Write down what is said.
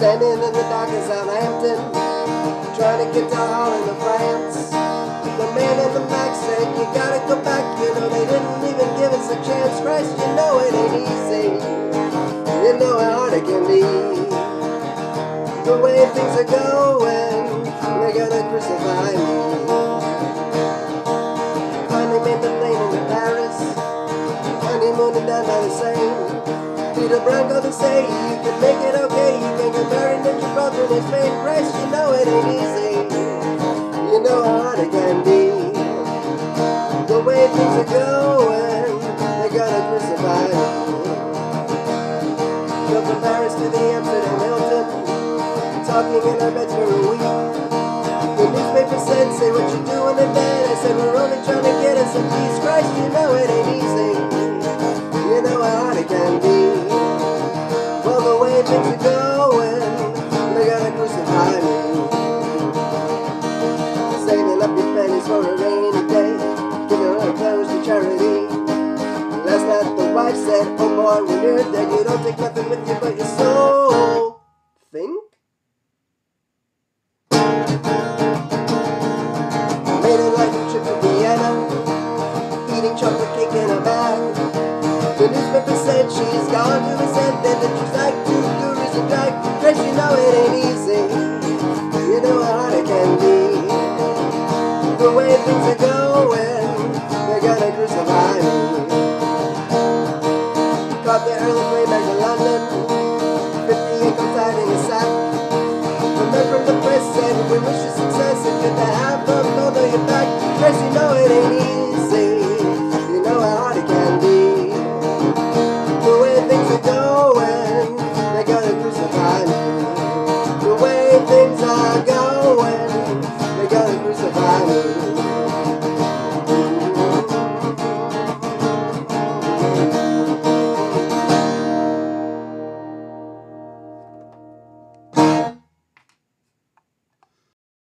Standing in the dock in Southampton, trying to get to Holland or France. The man in the back said, you gotta go back, you know they didn't even give us a chance. Christ, you know it ain't easy, you know how hard it can be. The way things are going, they're gonna crucify me. Finally made the plane into Paris, honeymooning down by the Seine. Peter Brown got to say, you can make it okay, you can get married and your brother in Spain. Christ, you know it ain't easy, you know how hard it can be. The way things are going, they're gonna crucify me. Go from Paris to the Amsterdam Hilton, talking in our beds for a week. The newspaper said, say what you're doing in bed. I said, we're only trying to get us a piece. Christ, you know it ain't easy, you know how hard it can be. Well, the way things are going, they're gonna crucify me. Saving up your pennies for a rainy day, giving her clothes to charity. Last night the wife said, oh boy, when you're dead, you don't take nothing with you but your soul. Think? Made a life trip to Vienna, eating chocolate cake in a bag. The newspaper said she's gone to the end, and that she's like 2 gurus and drag. Christ, you know it ain't easy, you know how hard it can be. The way things are going, they're gonna crucify me. Caught the early plane back to London, 50 income tied in a sack. The men from the press said, we wish you success, and good to have them, although you're back. Christ, you know it ain't easy,